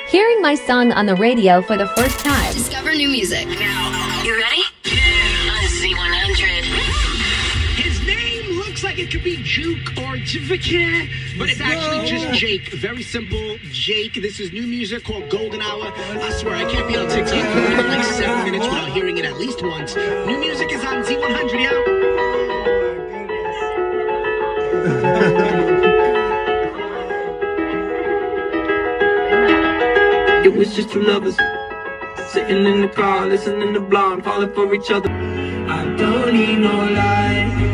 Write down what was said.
Hearing my song on the radio for the first time. Discover new music. Now, you ready? On Z100. His name looks like it could be Juke or JVKE, but it's actually just Jake. Very simple, Jake. This is new music called Golden Hour. I swear, I can't be on TikTok for more than like 7 minutes without hearing it at least once. New music is on Z100, yo. It was just two lovers sitting in the car, listening to Blonde, falling for each other. I don't need no light.